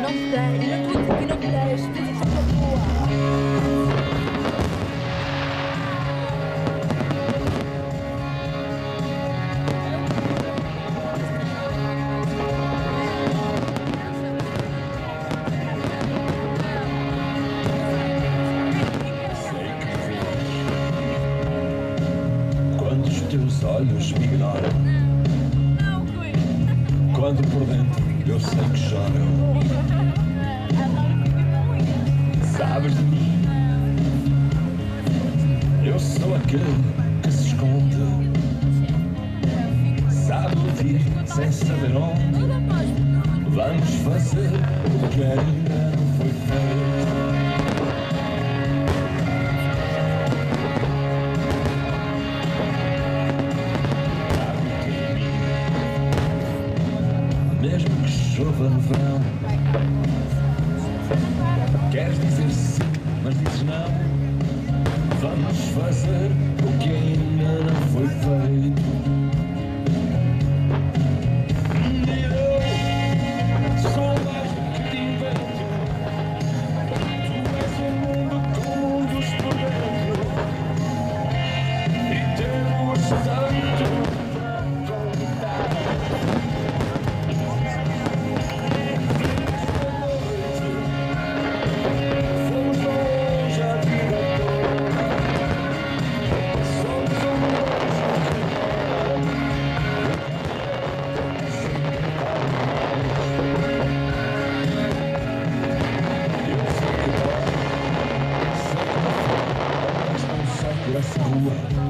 não me deixes, não estou a dizer que não me deixes, mas isto é tua. Quando os teus olhos me ignoram, quando por dentro eu sei que choram, sabes de mim, eu sou aquele que se esconde, sabe ouvir sem saber onde, vamos fazer o que ainda não foi feito. Mesmo que chova no verão, queres dizer sim, mas dizes não. Vamos fazer o que ainda não foi feito. E eu sou mais do que te invento. Tu és um mundo com mundos por dentro, e temos tanto para contar. Essa rua,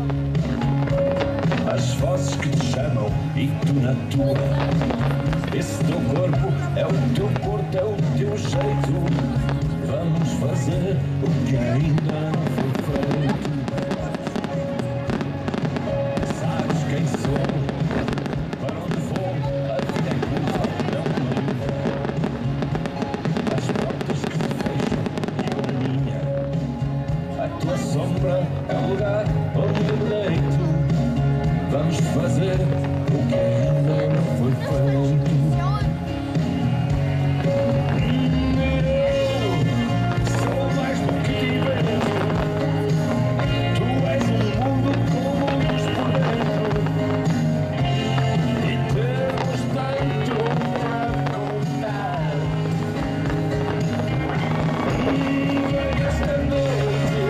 as vozes que te chamam e tu na tua. Esse teu corpo é o teu corpo, é o teu jeito. Vamos fazer o que ainda não foi feito. Sabes quem sou, para onde vou, a vida é curva, não me livra. As portas que se fecham e a minha, a tua sombra é o lugar onde eu me deito. Vamos fazer o que ainda não foi feito. Eu sou mais do que te invento. Tu és um mundo com mundos por dentro, e temos tanto para contar. Vem esta noite.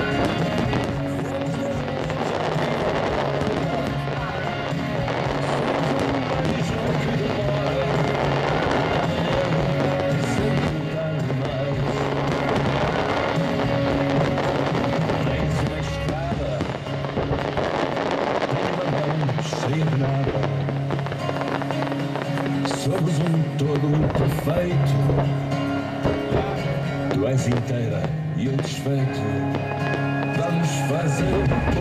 Somos um todo perfeito. Tu és inteira e eu desfeito. Vamos fazer